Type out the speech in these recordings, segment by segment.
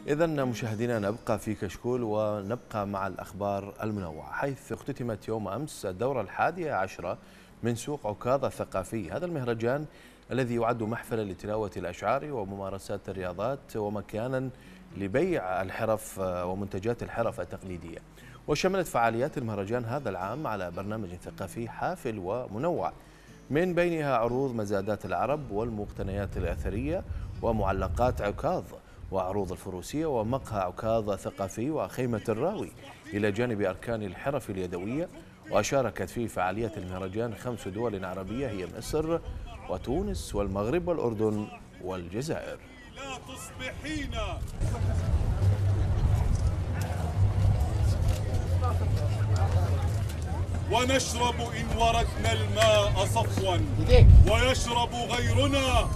إذا مشاهدينا نبقى في كشكول ونبقى مع الأخبار المنوعة، حيث اختتمت يوم أمس الدورة 11 من سوق عكاظ الثقافي. هذا المهرجان الذي يعد محفلا لتلاوة الأشعار وممارسات الرياضات ومكانا لبيع الحرف ومنتجات الحرف التقليدية. وشملت فعاليات المهرجان هذا العام على برنامج ثقافي حافل ومنوع، من بينها عروض مزادات العرب والمقتنيات الأثرية ومعلقات عكاظ وعروض الفروسية ومقهى عكاظ الثقافي وخيمة الراوي، إلى جانب أركان الحرف اليدوية. وشاركت في فعالية المهرجان 5 دول عربية هي مصر وتونس والمغرب والأردن والجزائر. لا تصبحين ونشرب إن وردنا الماء صفوا ويشرب غيرنا.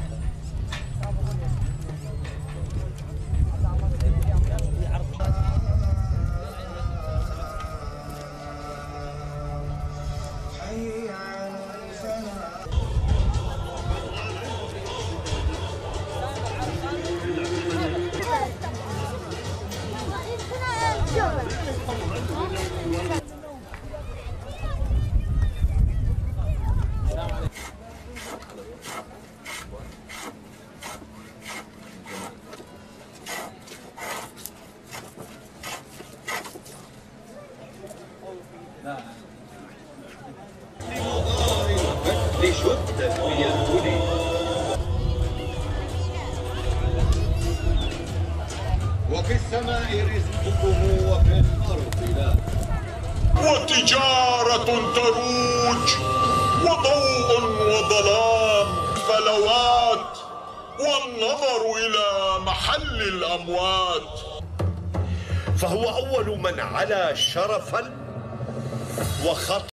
وفي السماء رزقكم وفي الأرض لا. وتجارة تروج وضوء وظلام فلوات والنظر إلى محل الأموات. فهو أول من علا شرفا وخطأ